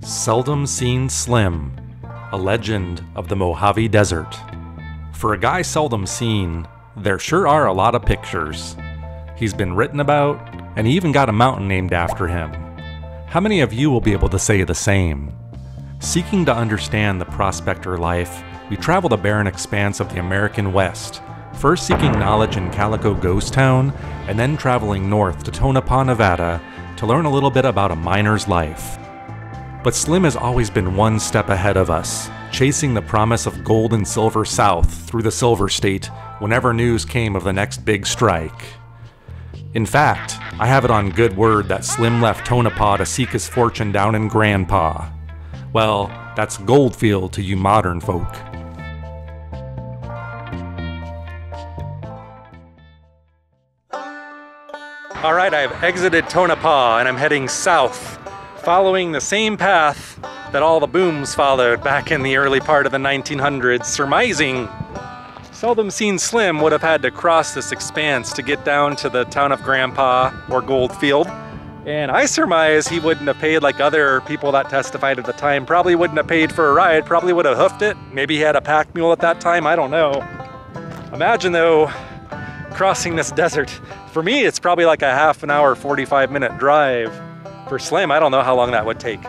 Seldom Seen Slim, a legend of the Mojave Desert. For a guy seldom seen, there sure are a lot of pictures. He's been written about, and he even got a mountain named after him. How many of you will be able to say the same? Seeking to understand the prospector life, we travel the barren expanse of the American West, first seeking knowledge in Calico Ghost Town, and then traveling north to Tonopah, Nevada, to learn a little bit about a miner's life. But Slim has always been one step ahead of us, chasing the promise of gold and silver south through the Silver State whenever news came of the next big strike. In fact, I have it on good word that Slim left Tonopah to seek his fortune down in Grandpa. Well, that's Goldfield to you modern folk. Alright, I've exited Tonopah and I'm heading south, following the same path that all the booms followed back in the early part of the 1900s, surmising Seldom Seen Slim would have had to cross this expanse to get down to the town of Grandpa or Goldfield. And I surmise he wouldn't have paid like other people that testified at the time. Probably wouldn't have paid for a ride, probably would have hoofed it. Maybe he had a pack mule at that time, I don't know. Imagine though, crossing this desert. For me, it's probably like a half an hour, 45-minute drive. For Slim, I don't know how long that would take.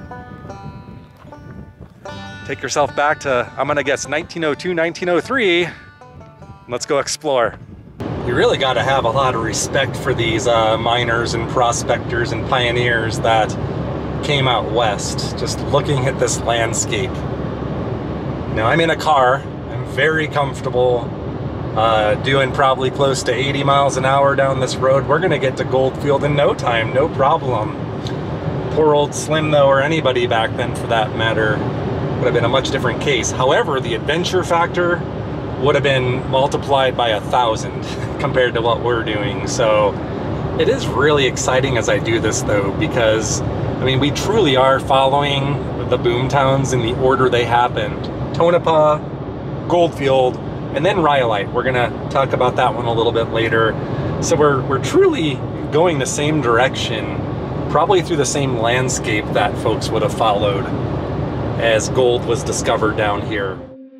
Take yourself back to, I'm gonna guess 1902, 1903. Let's go explore. You really gotta have a lot of respect for these miners and prospectors and pioneers that came out west, just looking at this landscape. Now I'm in a car, I'm very comfortable, doing probably close to 80 miles an hour down this road. We're gonna get to Goldfield in no time, no problem. Poor old Slim though, or anybody back then for that matter, would have been a much different case. However, the adventure factor would have been multiplied by 1,000 compared to what we're doing. So it is really exciting as I do this though, because I mean, we truly are following the boom towns in the order they happened. Tonopah, Goldfield, and then Rhyolite. We're gonna talk about that one a little bit later. So we're truly going the same direction, probably through the same landscape that folks would have followed as gold was discovered down here.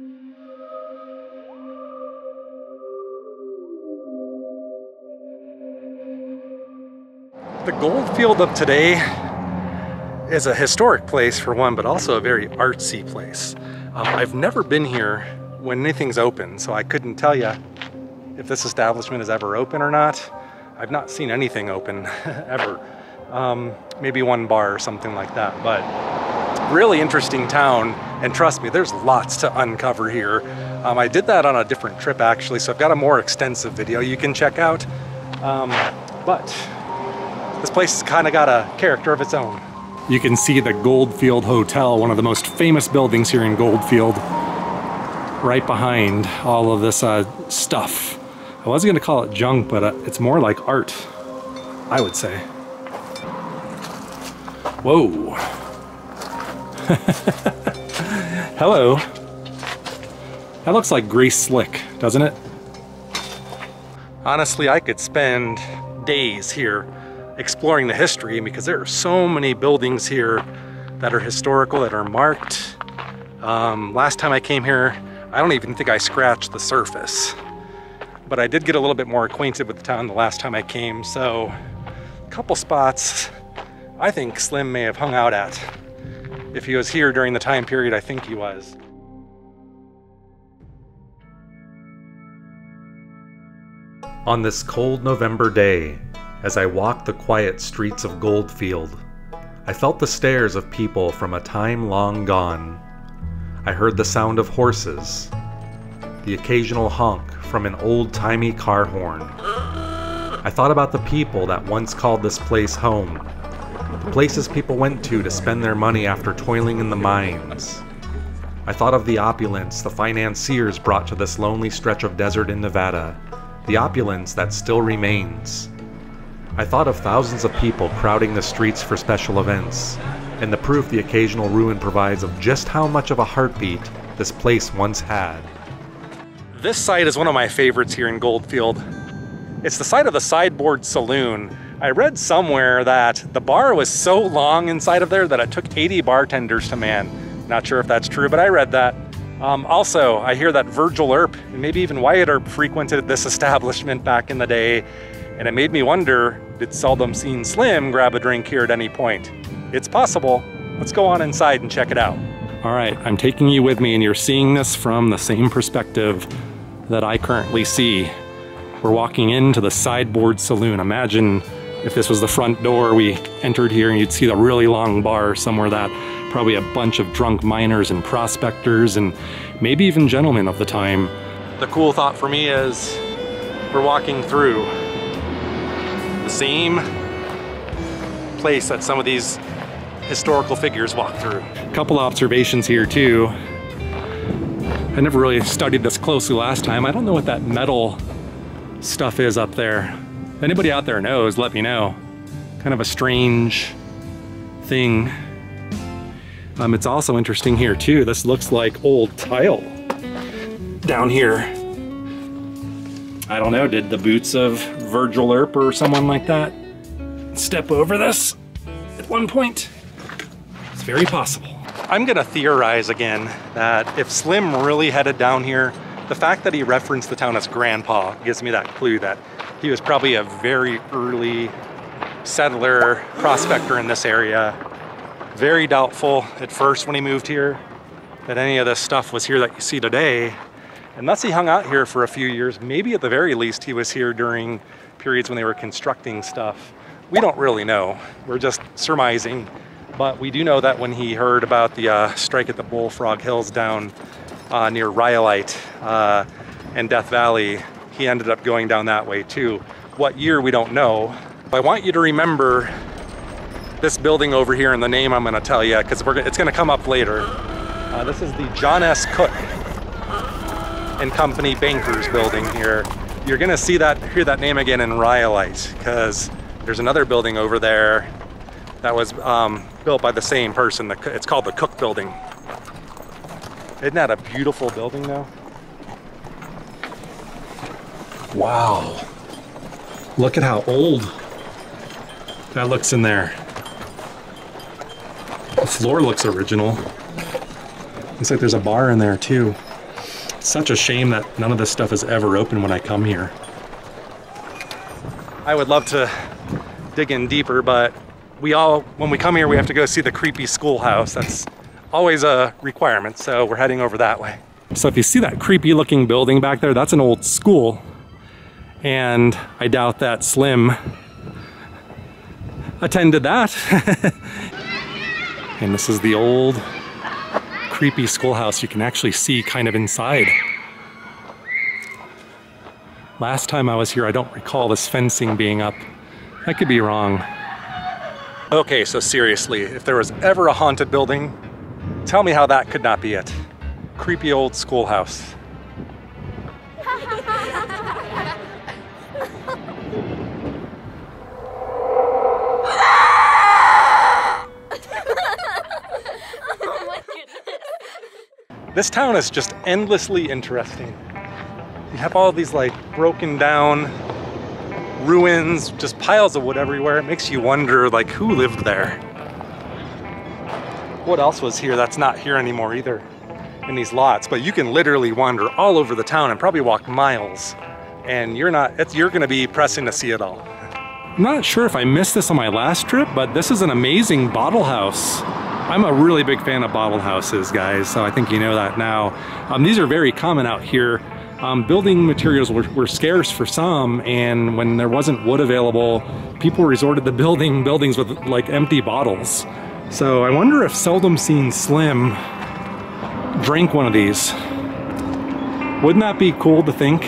The Goldfield of today is a historic place for one, but also a very artsy place. I've never been here when anything's open, so I couldn't tell you if this establishment is ever open or not. I've not seen anything open ever. Maybe one bar or something like that, but really interesting town, and trust me, there's lots to uncover here. I did that on a different trip actually, so I've got a more extensive video you can check out. But this place has kind of got a character of its own. You can see the Goldfield Hotel, one of the most famous buildings here in Goldfield, right behind all of this stuff. I was gonna call it junk, but it's more like art, I would say. Whoa. Hello. That looks like grease slick, doesn't it? Honestly, I could spend days here exploring the history because there are so many buildings here that are historical, that are marked. Last time I came here, I don't even think I scratched the surface. But I did get a little bit more acquainted with the town the last time I came, so a couple spots I think Slim may have hung out at. If he was here during the time period I think he was. On this cold November day, as I walked the quiet streets of Goldfield, I felt the stares of people from a time long gone. I heard the sound of horses, the occasional honk from an old-timey car horn. I thought about the people that once called this place home, the places people went to spend their money after toiling in the mines. I thought of the opulence the financiers brought to this lonely stretch of desert in Nevada, the opulence that still remains. I thought of thousands of people crowding the streets for special events, and the proof the occasional ruin provides of just how much of a heartbeat this place once had. This site is one of my favorites here in Goldfield. It's the site of the Sideboard Saloon, I read somewhere that the bar was so long inside of there that it took 80 bartenders to man. Not sure if that's true, but I read that. Also, I hear that Virgil Earp and maybe even Whyatt Earp frequented this establishment back in the day, and it made me wonder, did Seldom Seen Slim grab a drink here at any point? It's possible. Let's go on inside and check it out. All right, I'm taking you with me, and you're seeing this from the same perspective that I currently see. We're walking into the Sideboard Saloon. Imagine if this was the front door, we entered here and you'd see the really long bar somewhere that probably a bunch of drunk miners and prospectors and maybe even gentlemen of the time. The cool thought for me is we're walking through the same place that some of these historical figures walk through. A couple observations here too. I never really studied this closely last time. I don't know what that metal stuff is up there. If anybody out there knows, let me know. Kind of a strange thing. It's also interesting here too. This looks like old tile down here. I don't know, did the boots of Virgil Earp or someone like that step over this at one point? It's very possible. I'm gonna theorize again that if Slim really headed down here, the fact that he referenced the town as Grandpa gives me that clue that he was probably a very early settler, prospector in this area. Very doubtful at first when he moved here that any of this stuff was here that you see today. Unless he hung out here for a few years, maybe at the very least he was here during periods when they were constructing stuff. We don't really know. We're just surmising. But we do know that when he heard about the strike at the Bullfrog Hills down near Rhyolite and Death Valley, he ended up going down that way too. What year, we don't know. I want you to remember this building over here and the name I'm gonna tell you, because it's gonna come up later. This is the John S. Cook and Company Bankers building here. You're gonna see that, hear that name again in Rhyolite, because there's another building over there that was built by the same person. It's called the Cook Building. Isn't that a beautiful building though? Wow. Look at how old that looks in there. The floor looks original. Looks like there's a bar in there too. It's such a shame that none of this stuff is ever open when I come here. I would love to dig in deeper, but when we come here, we have to go see the creepy schoolhouse. That's always a requirement, so we're heading over that way. So if you see that creepy looking building back there, that's an old school. And I doubt that Slim attended that. And this is the old creepy schoolhouse. You can actually see kind of inside. Last time I was here, I don't recall this fencing being up. I could be wrong. Okay, so seriously, if there was ever a haunted building, tell me how that could not be it. Creepy old schoolhouse. This town is just endlessly interesting. You have all these like broken down ruins, just piles of wood everywhere. It makes you wonder like who lived there. What else was here that's not here anymore either in these lots? But you can literally wander all over the town and probably walk miles, and you're gonna be pressing to see it all. I'm not sure if I missed this on my last trip, but this is an amazing bottle house. I'm a really big fan of bottle houses, guys, so I think you know that now. These are very common out here. Building materials were scarce for some, and when there wasn't wood available, people resorted to building buildings with like empty bottles. So I wonder if Seldom Seen Slim drank one of these. Wouldn't that be cool to think?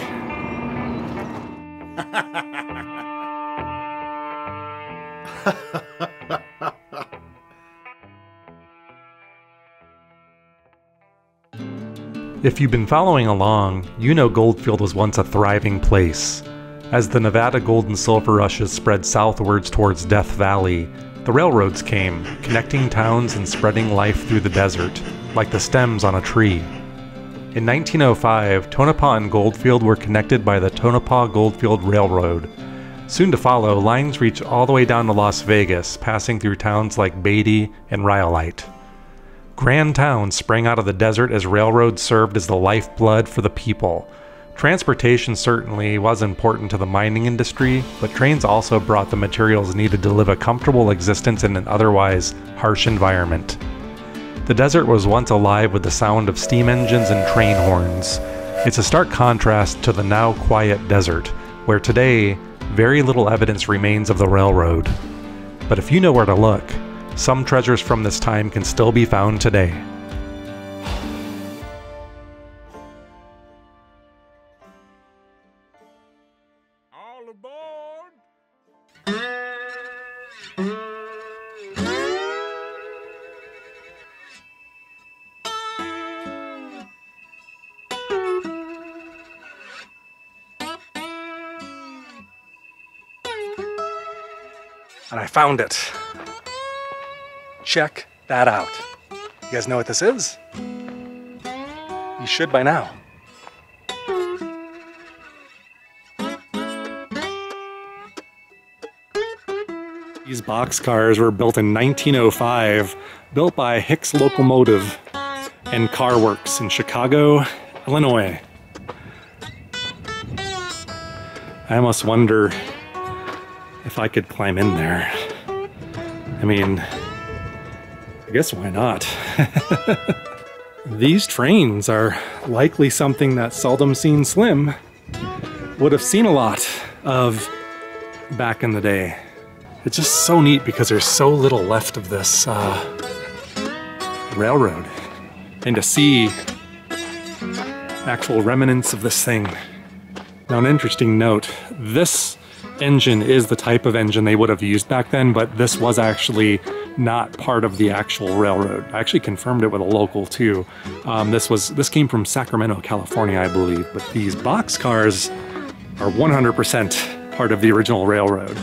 If you've been following along, you know Goldfield was once a thriving place. As the Nevada gold and silver rushes spread southwards towards Death Valley, the railroads came, connecting towns and spreading life through the desert, like the stems on a tree. In 1905, Tonopah and Goldfield were connected by the Tonopah Goldfield Railroad. Soon to follow, lines reach all the way down to Las Vegas, passing through towns like Beatty and Rhyolite. Grand towns sprang out of the desert as railroads served as the lifeblood for the people. Transportation certainly was important to the mining industry, but trains also brought the materials needed to live a comfortable existence in an otherwise harsh environment. The desert was once alive with the sound of steam engines and train horns. It's a stark contrast to the now quiet desert, where today, very little evidence remains of the railroad. But if you know where to look, some treasures from this time can still be found today. All aboard! And I found it. Check that out. You guys know what this is? You should by now. These boxcars were built in 1905, built by Hicks Locomotive and Car Works in Chicago, Illinois. I almost wonder if I could climb in there. I mean, I guess why not? These trains are likely something that Seldom Seen Slim would have seen a lot of back in the day. It's just so neat because there's so little left of this railroad. And to see actual remnants of this thing. Now, an interesting note, this engine is the type of engine they would have used back then, but this was actually not part of the actual railroad. I actually confirmed it with a local too. This came from Sacramento, California, I believe, but these boxcars are 100% part of the original railroad.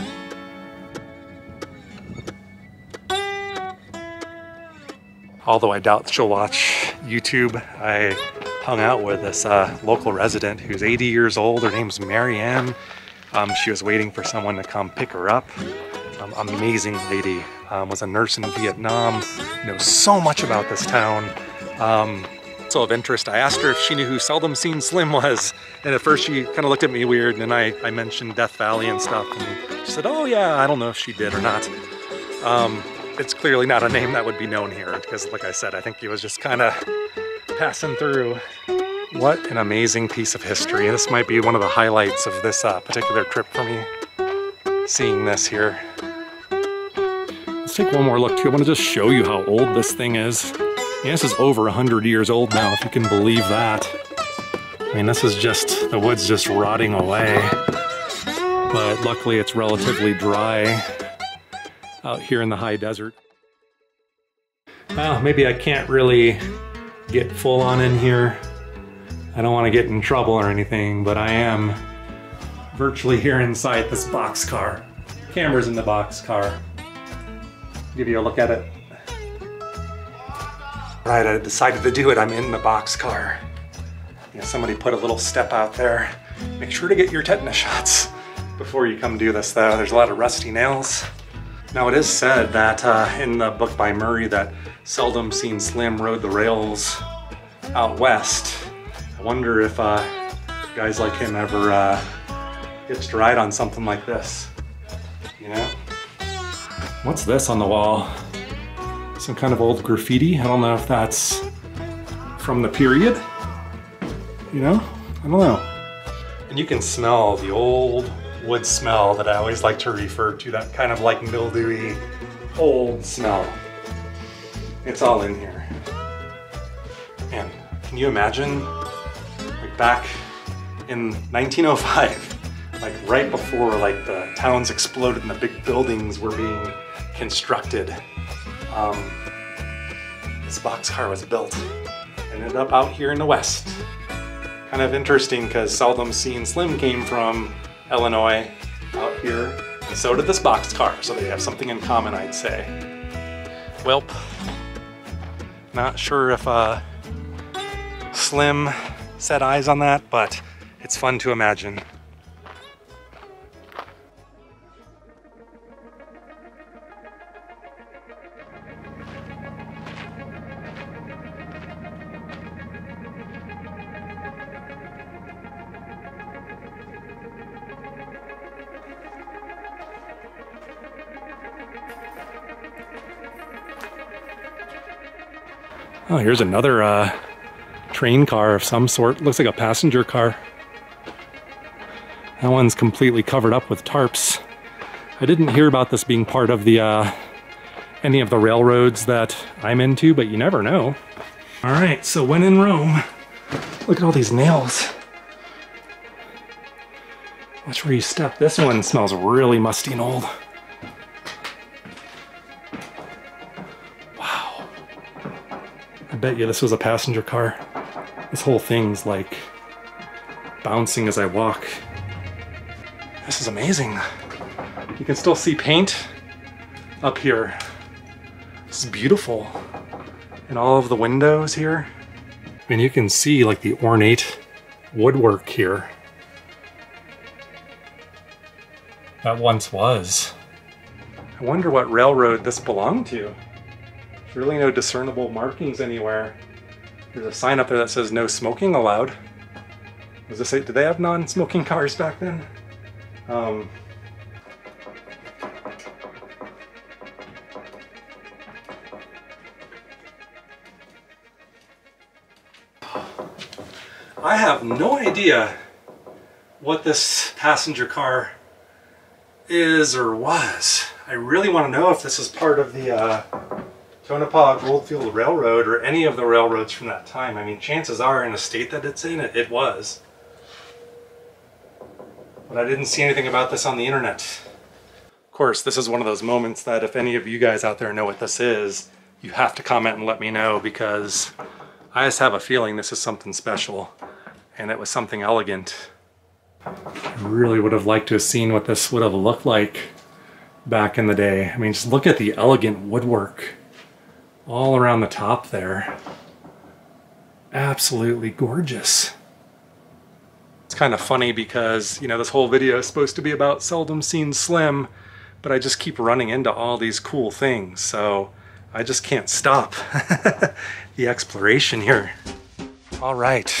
Although I doubt she'll watch YouTube, I hung out with this local resident who's 80 years old. Her name's Mary Ann. She was waiting for someone to come pick her up. Amazing lady. Was a nurse in Vietnam. Knows so much about this town. So of interest, I asked her if she knew who Seldom Seen Slim was. And at first she kind of looked at me weird, and then I mentioned Death Valley and stuff. And she said, oh yeah, I don't know if she did or not. It's clearly not a name that would be known here because, like I said, I think he was just kind of passing through. What an amazing piece of history. This might be one of the highlights of this particular trip for me, seeing this here. Let's take one more look too. I want to just show you how old this thing is. Yeah, this is over 100 years old now, if you can believe that. I mean, this is just, the wood's just rotting away. But luckily it's relatively dry out here in the high desert. Well, maybe I can't really get full on in here. I don't want to get in trouble or anything, but I am virtually here inside this boxcar. Camera's in the boxcar. Give you a look at it. Right, I decided to do it. I'm in the boxcar. Yeah, somebody put a little step out there. Make sure to get your tetanus shots before you come do this though. There's a lot of rusty nails. Now it is said that in the book by Murray that Seldom Seen Slim rode the rails out west. I wonder if guys like him ever gets to ride on something like this, you know? What's this on the wall? Some kind of old graffiti. I don't know if that's from the period, you know? I don't know. And you can smell the old wood smell that I always like to refer to, that kind of like mildewy old smell. It's all in here. And can you imagine, like back in 1905, like right before like the towns exploded and the big buildings were being constructed, this boxcar was built. It ended up out here in the West. Kind of interesting because Seldom Seen Slim came from Illinois out here, and so did this boxcar, so they have something in common, I'd say. Welp, not sure if Slim set eyes on that, but it's fun to imagine. Oh, here's another train car of some sort. Looks like a passenger car. That one's completely covered up with tarps. I didn't hear about this being part of the any of the railroads that I'm into, but you never know. All right, so when in Rome, look at all these nails. Watch where you step. This one smells really musty and old. Wow. I bet you this was a passenger car. This whole thing's like bouncing as I walk. This is amazing. You can still see paint up here. This is beautiful. And all of the windows here. And you can see like the ornate woodwork here. That once was. I wonder what railroad this belonged to. There's really no discernible markings anywhere. There's a sign up there that says no smoking allowed. Does this say, did they have non-smoking cars back then? I have no idea what this passenger car is or was. I really want to know if this is part of the Tonopah Goldfield Railroad or any of the railroads from that time. I mean, chances are in the state that it's in, it was. But I didn't see anything about this on the internet. Of course, this is one of those moments that if any of you guys out there know what this is, you have to comment and let me know, because I just have a feeling this is something special and it was something elegant. I really would have liked to have seen what this would have looked like back in the day. I mean, just look at the elegant woodwork all around the top there. Absolutely gorgeous. It's kind of funny because, you know, this whole video is supposed to be about Seldom Seen Slim, but I just keep running into all these cool things, so I just can't stop the exploration here. All right.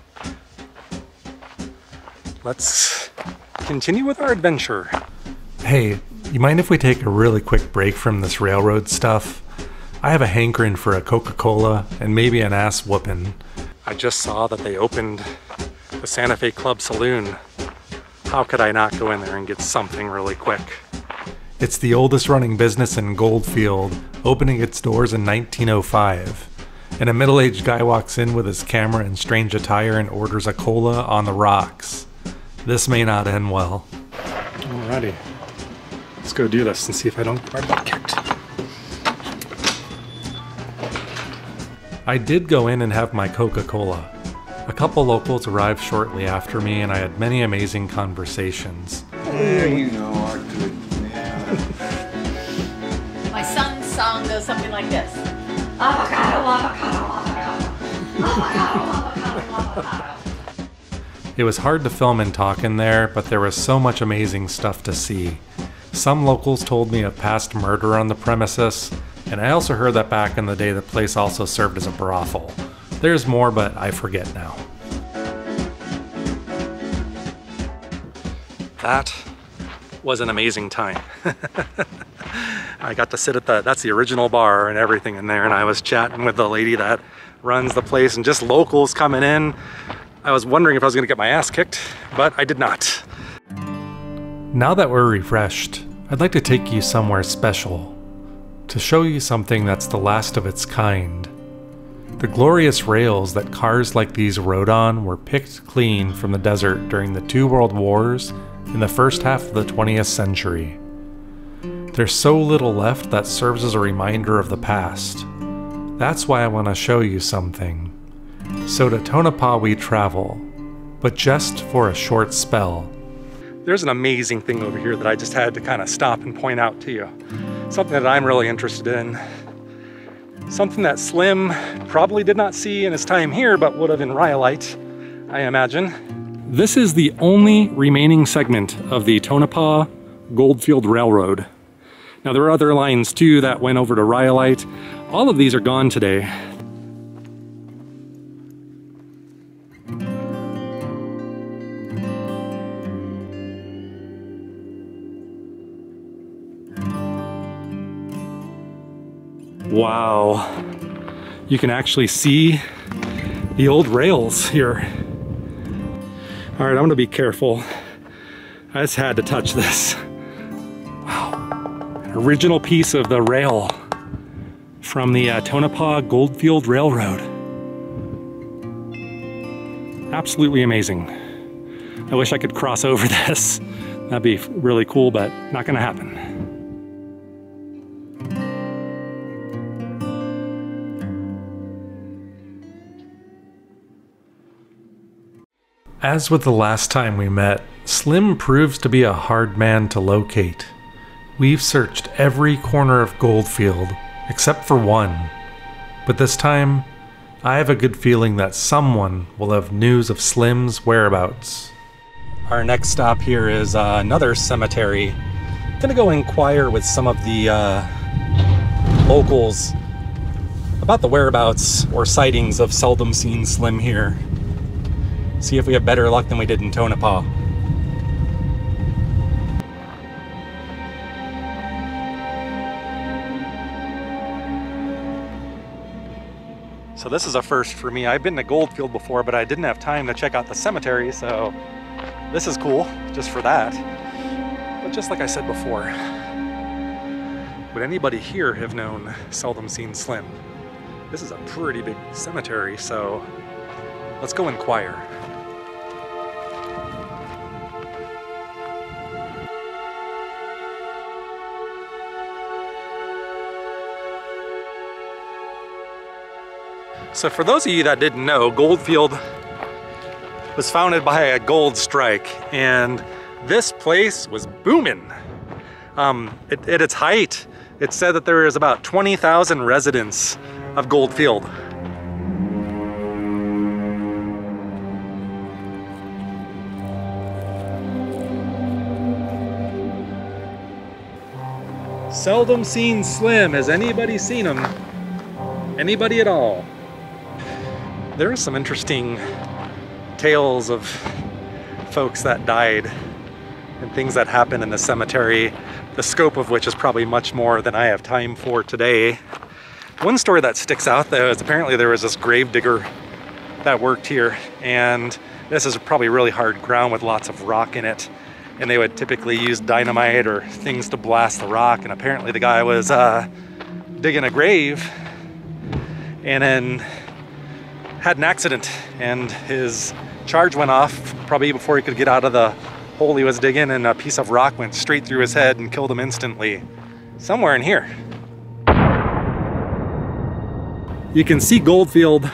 Let's continue with our adventure. Hey, you mind if we take a really quick break from this railroad stuff? I have a hankering for a Coca-Cola and maybe an ass whooping. I just saw that they opened the Santa Fe Club Saloon. How could I not go in there and get something really quick? It's the oldest running business in Goldfield, opening its doors in 1905. And a middle-aged guy walks in with his camera and strange attire and orders a cola on the rocks. This may not end well. Alrighty. Let's go do this and see if I don't get my butt kicked. I did go in and have my Coca-Cola. A couple locals arrived shortly after me and I had many amazing conversations. Yeah, you know, our good man. My son's song goes something like this. Avocado, avocado, avocado. Avocado, avocado, avocado. It was hard to film and talk in there, but there was so much amazing stuff to see. Some locals told me of past murder on the premises, and I also heard that back in the day the place also served as a brothel. There's more, but I forget now. That was an amazing time. I got to sit at that's the original bar and everything in there, and I was chatting with the lady that runs the place and just locals coming in. I was wondering if I was gonna get my ass kicked, but I did not. Now that we're refreshed, I'd like to take you somewhere special, to show you something that's the last of its kind. The glorious rails that cars like these rode on were picked clean from the desert during the 2 world wars in the first half of the 20th century. There's so little left that serves as a reminder of the past. That's why I want to show you something. So to Tonopah we travel, but just for a short spell. There's an amazing thing over here that I just had to kind of stop and point out to you. Something that I'm really interested in. Something that Slim probably did not see in his time here, but would have in Rhyolite, I imagine. This is the only remaining segment of the Tonopah Goldfield Railroad. Now there are other lines too that went over to Rhyolite. All of these are gone today. Wow. you can actually see the old rails here. All right, I'm gonna be careful. I just had to touch this. Wow, an original piece of the rail from the Tonopah Goldfield Railroad. Absolutely amazing. I wish I could cross over this. That'd be really cool, but not gonna happen. As with the last time we met, Slim proves to be a hard man to locate. We've searched every corner of Goldfield, except for one. But this time, I have a good feeling that someone will have news of Slim's whereabouts. Our next stop here is another cemetery. I'm gonna go inquire with some of the locals about the whereabouts or sightings of Seldom Seen Slim here. See if we have better luck than we did in Tonopah. So this is a first for me. I've been to Goldfield before, but I didn't have time to check out the cemetery, so this is cool, just for that. But just like I said before, would anybody here have known Seldom Seen Slim? This is a pretty big cemetery, so let's go inquire. So for those of you that didn't know, Goldfield was founded by a gold strike, and this place was booming. At its height, it said that there is about 20,000 residents of Goldfield. Seldom Seen Slim. Has anybody seen him? Anybody at all? There are some interesting tales of folks that died and things that happened in the cemetery, the scope of which is probably much more than I have time for today. One story that sticks out though is apparently there was this grave digger that worked here, and this is probably really hard ground with lots of rock in it, and they would typically use dynamite or things to blast the rock, and apparently the guy was digging a grave and then had an accident, and his charge went off probably before he could get out of the hole he was digging, and a piece of rock went straight through his head and killed him instantly. Somewhere in here. You can see Goldfield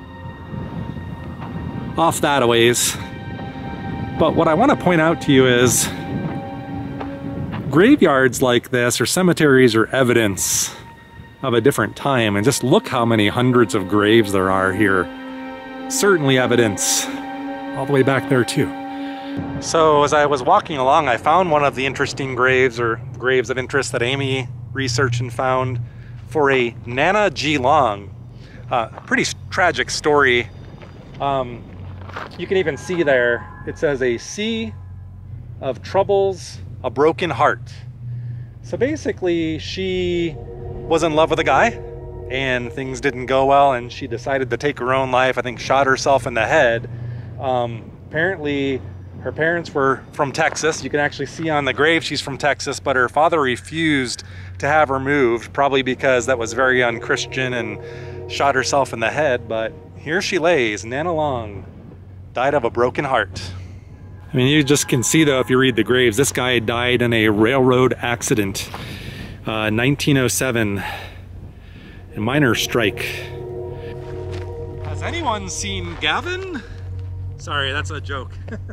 off that a ways. But what I want to point out to you is graveyards like this, or cemeteries, are evidence of a different time, and just look how many hundreds of graves there are here. Certainly evidence all the way back there too. So as I was walking along, I found one of the interesting graves, or graves of interest, that Amy researched and found for a Nana G. Long. Pretty tragic story. You can even see there, it says a sea of troubles, a broken heart. So basically she was in love with a guy and things didn't go well, and she decided to take her own life. I think shot herself in the head. Apparently her parents were from Texas. You can actually see on the grave she's from Texas, but her father refused to have her moved, probably because that was very unchristian, and shot herself in the head. But here she lays, Nana Long, died of a broken heart. I mean, you just can see though, if you read the graves, this guy died in a railroad accident, 1907, a miners' strike. Has anyone seen Gavin? Sorry, that's a joke.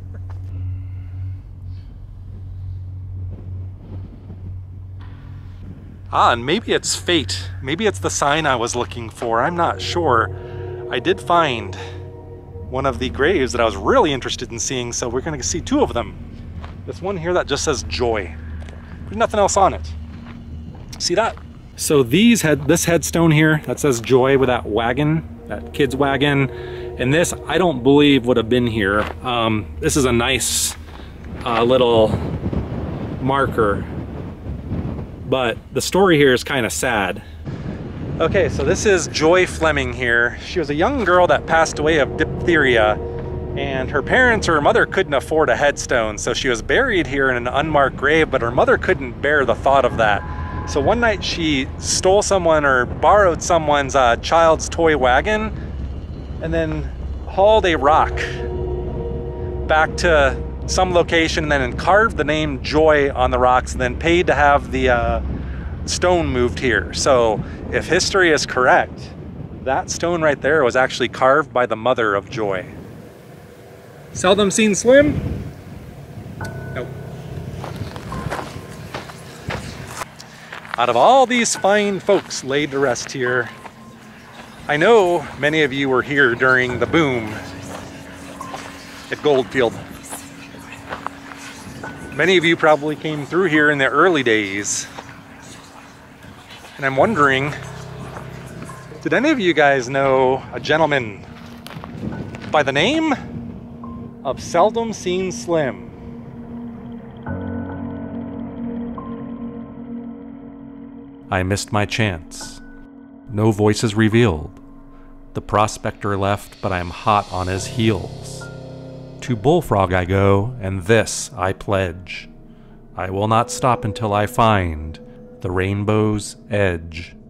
And maybe it's fate. Maybe it's the sign I was looking for. I'm not sure. I did find one of the graves that I was really interested in seeing, so we're gonna see two of them. This one here that just says Joy. There's nothing else on it. See that? So this headstone here that says Joy with that wagon, that kid's wagon, and this I don't believe would have been here. This is a nice little marker, but the story here is kind of sad. Okay, so this is Joy Fleming here. She was a young girl that passed away of diphtheria, and her parents or her mother couldn't afford a headstone, so she was buried here in an unmarked grave, but her mother couldn't bear the thought of that. So one night she stole someone or borrowed someone's child's toy wagon and then hauled a rock back to some location and then carved the name Joy on the rocks and then paid to have the stone moved here. So if history is correct, that stone right there was actually carved by the mother of Joy. Seldom Seen Slim? Nope. Out of all these fine folks laid to rest here, I know many of you were here during the boom at Goldfield. Many of you probably came through here in the early days. And I'm wondering, did any of you guys know a gentleman by the name of Seldom Seen Slim? I missed my chance. No voices revealed. The prospector left, but I am hot on his heels. To Bullfrog I go, and this I pledge. I will not stop until I find the rainbow's edge.